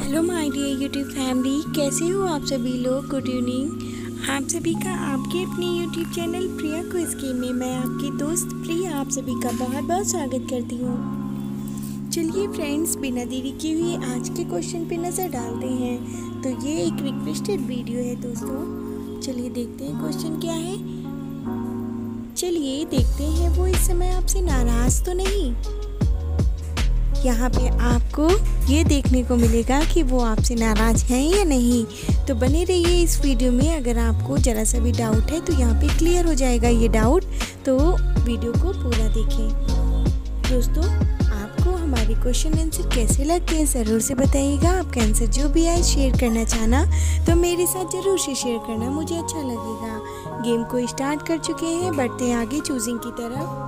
Hello my dear YouTube family, कैसे हो आप सभी लोग। गुड इवनिंग आप सभी का आपके अपने YouTube channel Priya quiz game में मैं आपकी दोस्त प्रिया आप सभी का बहुत बहुत स्वागत करती हूँ। चलिए फ्रेंड्स, बिना देरी किए हुए आज के क्वेश्चन पे नज़र डालते हैं। तो ये एक रिक्वेस्टेड वीडियो है दोस्तों। चलिए देखते हैं क्वेश्चन क्या है। चलिए देखते हैं, वो इस समय आपसे नाराज़ तो नहीं। यहाँ पे आपको ये देखने को मिलेगा कि वो आपसे नाराज़ हैं या नहीं। तो बने रहिए इस वीडियो में। अगर आपको ज़रा सा भी डाउट है तो यहाँ पे क्लियर हो जाएगा ये डाउट, तो वीडियो को पूरा देखें। दोस्तों, आपको हमारे क्वेश्चन आंसर कैसे लगते हैं ज़रूर से बताइएगा। आपका आंसर जो भी आए शेयर करना चाहना तो मेरे साथ ज़रूर से शेयर करना, मुझे अच्छा लगेगा। गेम को स्टार्ट कर चुके हैं, बढ़ते हैं आगे चूजिंग की तरफ।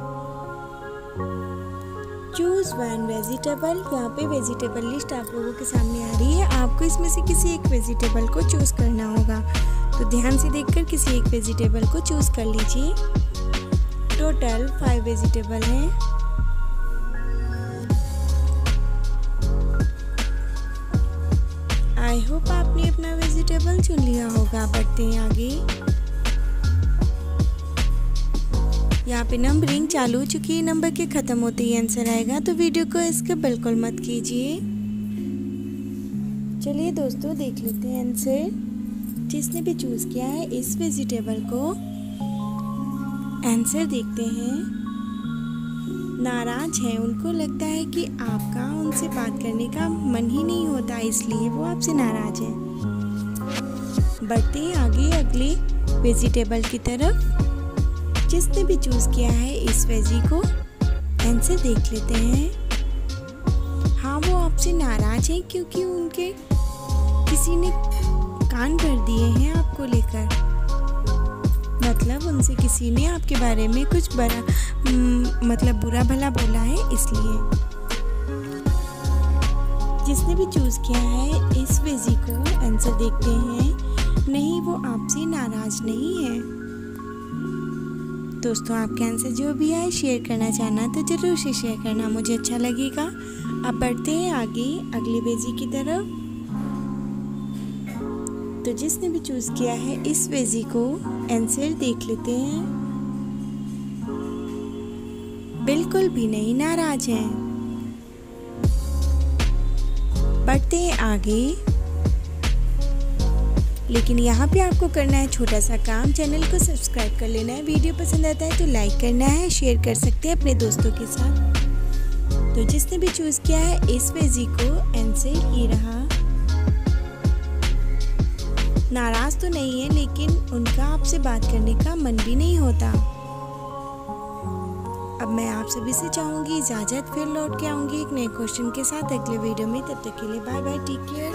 Choose one vegetable. यहाँ पे वेजिटेबल लिस्ट आप लोगों के सामने आ रही है। आपको इसमें से किसी एक वेजिटेबल को चूज़ करना होगा। तो ध्यान से देखकर किसी एक वेजिटेबल को चूज़ कर लीजिए। टोटल 5 वेजिटेबल हैं। आई होप आपने अपना वेजिटेबल चुन लिया होगा। बढ़ते हैं आगे। यहाँ पे नंबरिंग चालू हो चुकी है। नंबर के ख़त्म होते ही आंसर आएगा, तो वीडियो को इसके बिल्कुल मत कीजिए। चलिए दोस्तों, देख लेते हैं आंसर। जिसने भी चूज़ किया है इस वेजिटेबल को, आंसर देखते हैं। नाराज़ है, उनको लगता है कि आपका उनसे बात करने का मन ही नहीं होता, इसलिए वो आपसे नाराज़ है। बढ़ते हैं आगे अगले वेजिटेबल की तरफ। जिसने भी चूज़ किया है इस वेजी को, आंसर देख लेते हैं। हाँ, वो आपसे नाराज़ हैं क्योंकि उनके किसी ने कान भर दिए हैं आपको लेकर। मतलब उनसे किसी ने आपके बारे में कुछ बुरा भला बोला है, इसलिए। जिसने भी चूज़ किया है इस वेजी को, आंसर देखते हैं। नहीं, वो आपसे नाराज़ नहीं है। दोस्तों, आपके आंसर जो भी आए शेयर करना चाहना तो ज़रूर से शेयर करना, मुझे अच्छा लगेगा। अब बढ़ते हैं आगे अगली वेजी की तरफ। तो जिसने भी चूज़ किया है इस वेजी को, आंसर देख लेते हैं। बिल्कुल भी नहीं नाराज़ हैं। बढ़ते हैं आगे, लेकिन यहाँ पे आपको करना है छोटा सा काम। चैनल को सब्सक्राइब कर लेना है। वीडियो पसंद आता है तो लाइक करना है, शेयर कर सकते हैं अपने दोस्तों के साथ। तो जिसने भी चूज़ किया है इस वेजी को, आंसर ये रहा। नाराज़ तो नहीं है, लेकिन उनका आपसे बात करने का मन भी नहीं होता। अब मैं आप सभी से चाहूँगी इजाज़त, फिर लौट के आऊँगी एक नए क्वेश्चन के साथ अगले वीडियो में। तब तक के लिए बाय बाय, टेक केयर।